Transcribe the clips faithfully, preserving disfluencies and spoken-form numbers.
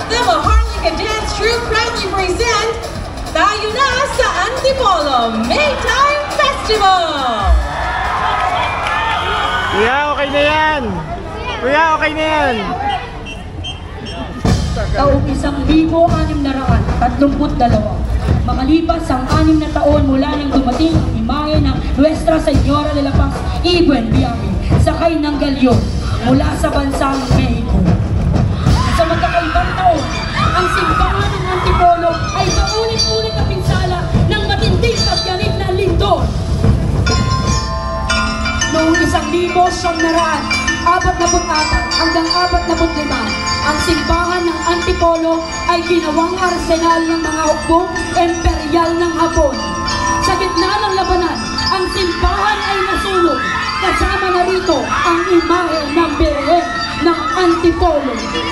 the Maharlika Dance Troupe proudly present Tayo Na sa Antipolo Maytime Festival! Kuya, okay na yan! Kuya, okay na yan! Taong isang libo anim na raan, tatlumput dalawa. Makalipas ang anim na taon mula nang dumating ang imahe ng Nuestra Señora de la Paz, Ibuen Biyahe, sakay ng galyon mula sa bansang Mexico. Sa magkakaibang taon, ang simbahan ng Antipolo ay paulit-ulit na pinsala ng matinding pagyanig na lindol. Noong isang libo siyang naraan, apat na put-apat hanggang apat na put-lima, ang simbahan ng Antipolo ay ginawang arsenal ng mga hukbong imperial ng Hapon. Sa gitna ng labanan, ang simbahan ay nasunog. Kasama na rito ang imahe ng Birhen ng Antipolo.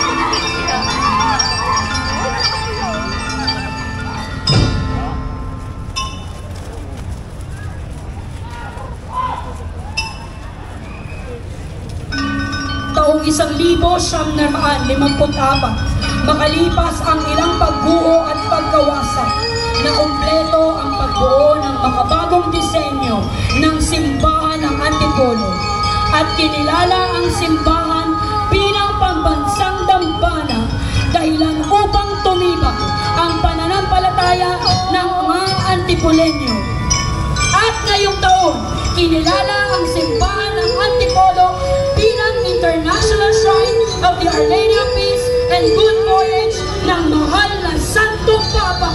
Taong isang libo siyam na raan limamput apat, makalipas ang ilang pagbuo at pagkawasak, na kumpleto ang pagbuo ng makabagong disenyo ng simbahan ng Antipolo at kinilala ang simbahan bilang pambansang dambana dahilan upang tumibak ang pananampalataya ng mga Antipolenyo. At ngayong taon, kinilala ang simbahan ng Antipolo bilang International Shrine of the Our Lady of Peace and Good Voyage ng mahal na Santo Papa.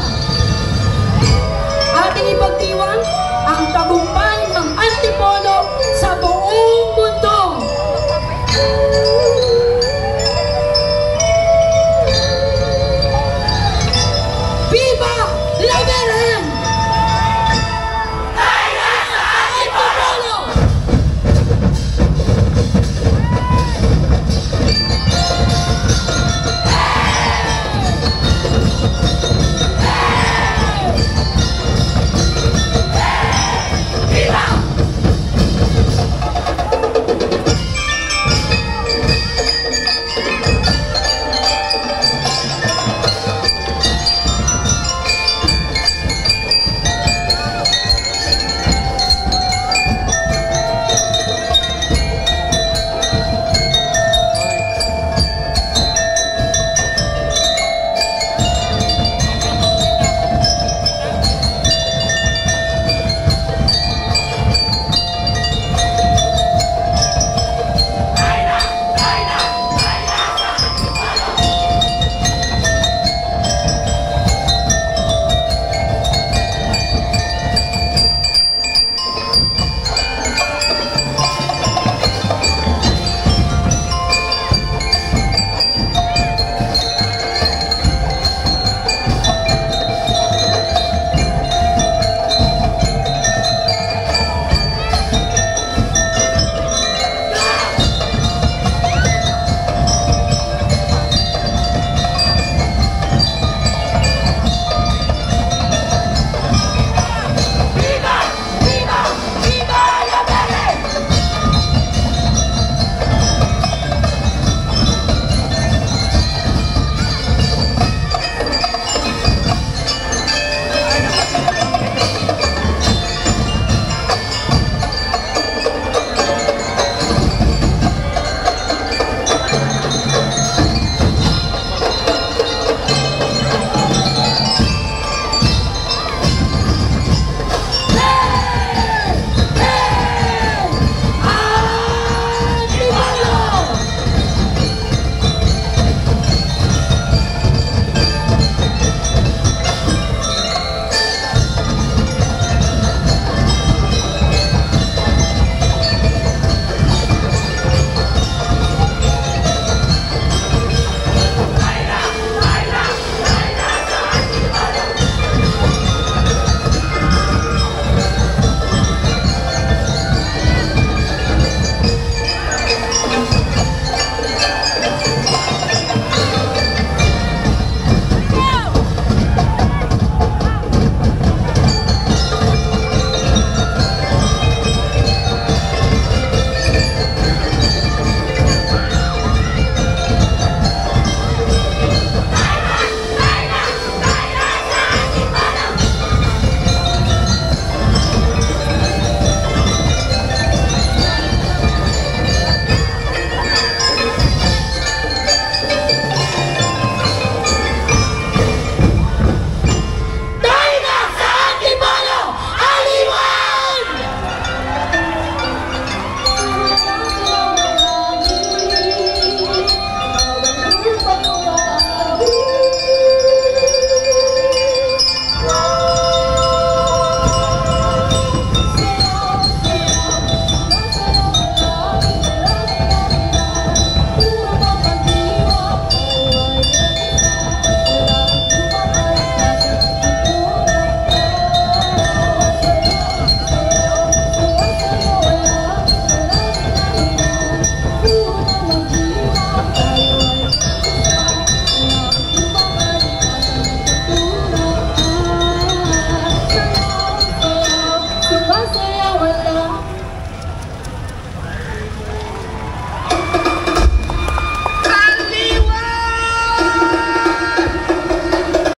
Ating ipagdiwang ang tagumpay ng Antipolo sa buong